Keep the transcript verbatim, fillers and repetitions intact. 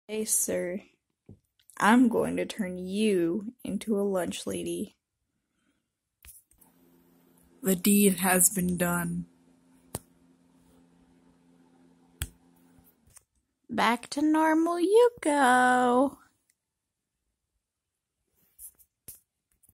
Hey, sir, I'm going to turn you into a lunch lady. The deed has been done. Back to normal you go.